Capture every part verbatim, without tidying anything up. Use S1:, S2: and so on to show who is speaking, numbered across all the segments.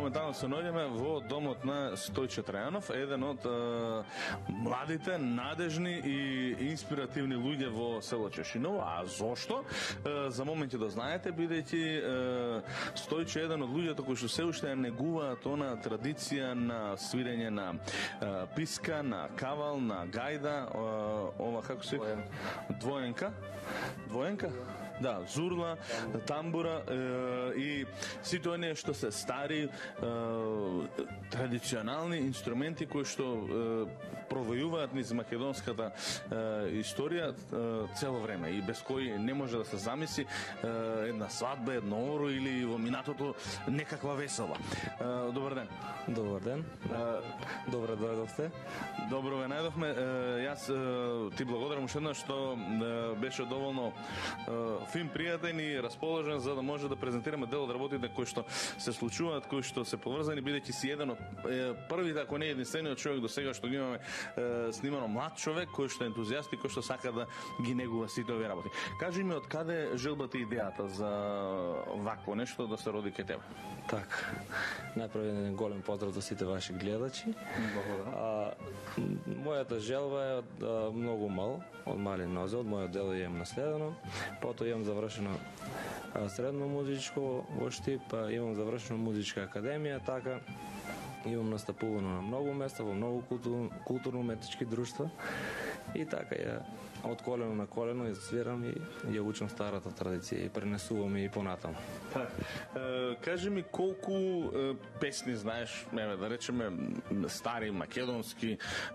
S1: моментално се наоѓаме во домот на Стојче Трајанов, еден од е, младите, надежни и инспиративни луѓе во село Чешиново. А зошто? Е, за моменти да знаете, бидејќи е, Стојче е еден од луѓето кои што се уште негуваат она традиција на свирење на е, писка, на кавал, на гајда, е, ова како се двоенка, двоенка? Да, зурла, тамбура е, и сите оние што се стари е, традиционални инструменти кои што е, провојуваат низ македонската е, историја е, цело време и без кои не може да се замисли е, една свадба, едно оро или во минатото некаква весела. Е, добар ден.
S2: Добар ден. Е, Добре дојдовте.
S1: Добро ве најдовме. Е, јас е, ти благодарам уште еднаш што е, беше доволно е, фин пријатен и расположен за да може да презентираме дел од работите кои што се случуваат, кои што се поврзани, бидејќи си еден од е, првите, ако не единствениот човек до сега што ги имаме е, снимано млад човек кој што е ентузијаст и кој што сака да ги негува сите овие работи. Кажи ми од каде желбата и идејата за вакво нешто да се роди кај тебе?
S2: Така. Најпрво еден голем поздрав за сите ваши гледачи.
S1: Благодарам.
S2: Мојата желба е од а, многу мал, од мали нозе, од мојот дел имам наследено. Потоа имам завршено а, средно музичко во Штип, па имам завршено музичка академија, така имам настапувано на многу места, во многу културно, културно-уметнички друштва и така ја од колено на колено ја свирам и ја учам старата традиција и пренесувам и понатаму.
S1: Е, кажи ми колку е, песни знаеш, еве да речеме стари македонски, е,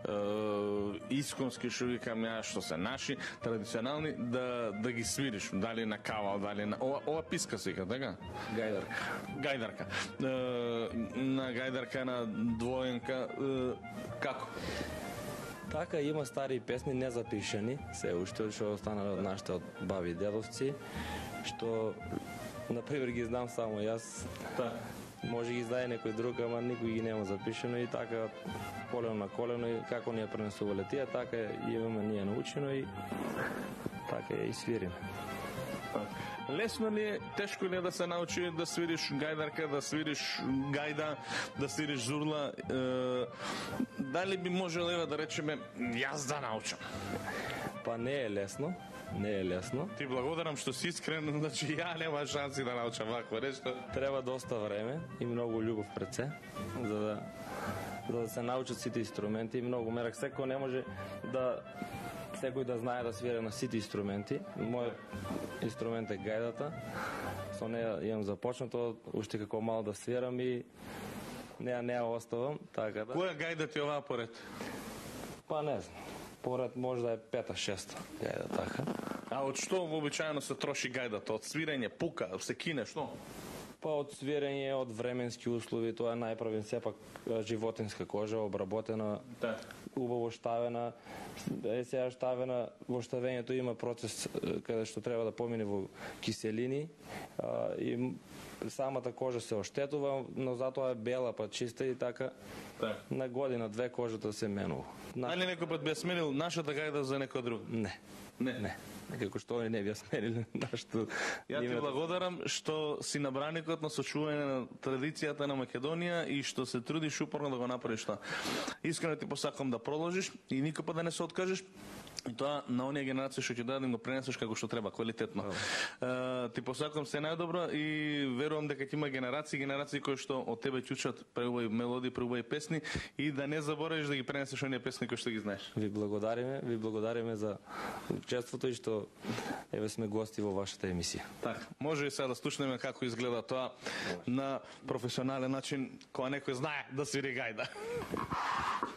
S1: исконски што викам ја, што се наши традиционални, да да ги свириш, дали на кавал, дали на ова, ова писка се вика, така?
S2: Гајдарка.
S1: Гајдарка. Е, на гајдарка, на двоенка, е, како?
S2: Така, има стари песни незапишани, се уште што останале од нашите од баби и дедовци, што например ги знам само јас.
S1: Та.
S2: Може ги знае некој друг, ама никој ги нема запишано и така колено на колено и како ни ја пренесувале тие, така имаме ние научено и така ја и свириме.
S1: Лесно ли е, тешко ли е да се научи да свириш гајдарка, да свириш гајда, да свириш зурла? Е, дали би можело ева да речеме јас да научам?
S2: Па не е лесно, не е лесно.
S1: Ти благодарам што си искрен, значи ја нема шанси да научам вакво нешто.
S2: Треба доста време и многу љубов пред се, за да за да се научат сите инструменти и многу мерак. Секој не може да секој да знае да свири на сите инструменти. Мојот инструмент е гајдата. Со неја имам започнато уште како мал да свирам и неа не ја оставам, така да.
S1: Која гајда ти оваа поред?
S2: Па не знам. Поред може да е пета, шеста гајда, така.
S1: А од што вообичаено се троши гајдата? Од свирење, пука, се кине, што?
S2: Па од свирење, од временски услови, тоа е најправен сепак животинска кожа, обработена,
S1: да.
S2: Убаво штавена. Е сега штавена, во штавењето има процес каде што треба да помине во киселини а, и самата кожа се оштетува, но затоа е бела, па чиста и така.
S1: Да.
S2: На година, две кожата се менува.
S1: Дали некој пат би ја сменил нашата гајда за некој друг?
S2: Не.
S1: Не.
S2: Не. Како што они не би ја сменили нашето.
S1: Ја ти благодарам што си на браникот на сочување на традицијата на Македонија и што се трудиш упорно да го направиш тоа. Искрено ти посакам да продолжиш и никој пат да не се откажеш. И тоа на оние генерации што ќе дадем го пренесеш како што треба, квалитетно. Uh, ти посакам се најдобро и верувам дека ќе има генерации, генерации кои што од тебе ќе учат преубави мелодии, преубави песни и да не заборавиш да ги пренесеш оние песни кои што ги знаеш.
S2: Ви благодариме, ви благодариме за учеството и што еве сме гости во вашата емисија.
S1: Така, може и сега да слушнеме како изгледа тоа на професионален начин кога некој знае да свири гајда.